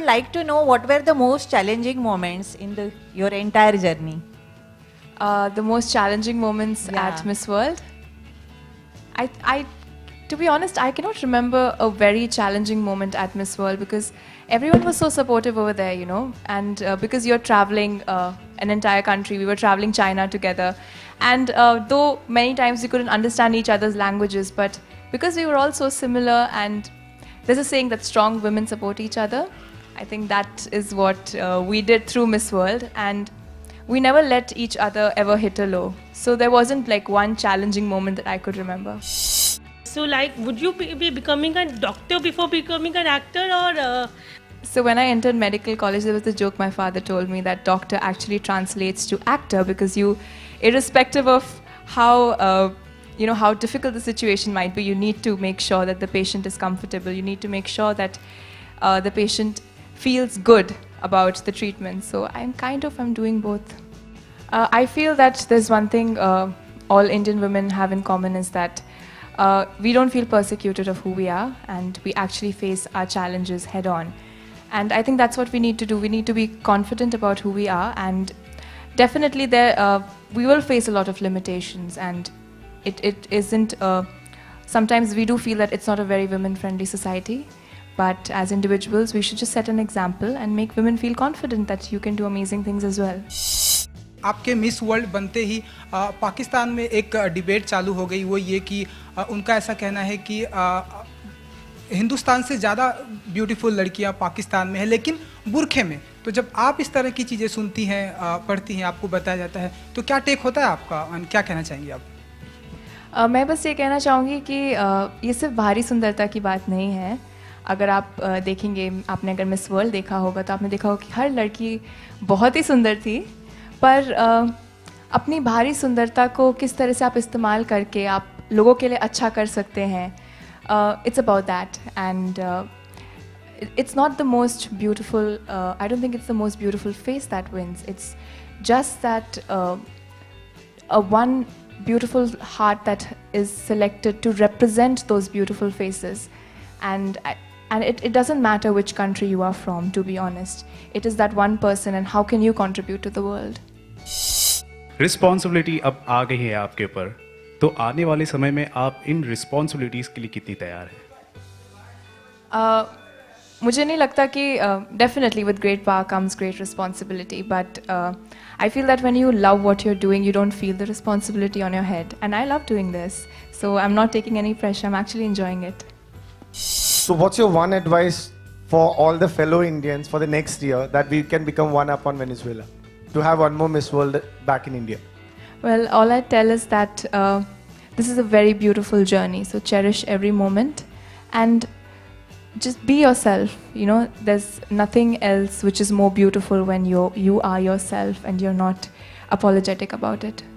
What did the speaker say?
like to know what were the most challenging moments in your entire journey. The most challenging moments at Miss World? To be honest, I cannot remember a very challenging moment at Miss World because everyone was so supportive over there, you know. And because you're traveling an entire country, we were traveling China together. And though many times we couldn't understand each other's languages, but because we were all so similar, and there's a saying that strong women support each other. I think that is what we did through Miss World. And we never let each other ever hit a low. So there wasn't like one challenging moment that I could remember. So like, would you be becoming a doctor before becoming an actor, or? So when I entered medical college, there was a joke my father told me that doctor actually translates to actor, because you, irrespective of how, how difficult the situation might be, you need to make sure that the patient is comfortable. You need to make sure that the patient feels good about the treatment. So I'm doing both. I feel that there's one thing all Indian women have in common is that we don't feel persecuted of who we are, and we actually face our challenges head on. And I think that's what we need to do. We need to be confident about who we are, and definitely we will face a lot of limitations, and it isn't, sometimes we do feel that it's not a very women-friendly society, but as individuals we should just set an example and make women feel confident that you can do amazing things as well. आपके Miss World बनते ही पाकिस्तान में एक debate चालू हो गई, वो ये कि उनका ऐसा कहना है कि हिंदुस्तान से ज़्यादा ब्यूटीफुल लड़कियां पाकिस्तान में है, लेकिन बुरखे में। तो जब आप इस तरह की चीज़ें सुनती हैं, पढ़ती हैं, आपको बताया जाता है, तो क्या टेक होता है आपका, क्या कहना चाहेंगी आप? मैं बस ये कहना चाहूँगी कि ये सिर्फ बाहरी सुंदरता की बात नहीं है। अगर आप देखेंगे, आपने अगर मिस वर्ल्ड देखा होगा तो आपने देखा होगा कि हर लड़की बहुत ही सुंदर थी, पर अपनी बाहरी सुंदरता को किस तरह से आप इस्तेमाल करके आप लोगों के लिए अच्छा कर सकते हैं, it's about that. And it's not the most beautiful, I don't think it's the most beautiful face that wins. It's just that one beautiful heart that is selected to represent those beautiful faces. And it doesn't matter which country you are from, to be honest. It is that one person, and how can you contribute to the world? Responsibility अब आ गई है आपके ऊपर, तो आने वाले समय में आप इन रिस्पॉन्सिबिलिटीज़ के लिए कितनी तैयार हैं? मुझे नहीं लगता कि definitely with great power comes great responsibility, but I feel that when you love what you're doing, you don't feel the responsibility on your head. And I love doing this, so I'm not taking any pressure. I'm actually enjoying it. So what's your one advice for all the fellow Indians for the next year that we can become one up on Venezuela, to have one more Miss World back in India? Well, all I tell is that this is a very beautiful journey, so cherish every moment and just be yourself. You know, there's nothing else which is more beautiful when you are yourself and you're not apologetic about it.